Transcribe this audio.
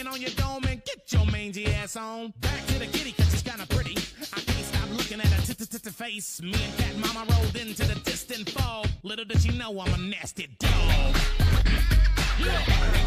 on your dome and get your mangy ass on. Back to the kitty, cause she's kinda pretty. I can't stop looking at her face. Me and Cat Mama rolled into the distant fog. Little did she know I'm a nasty dog. Yeah.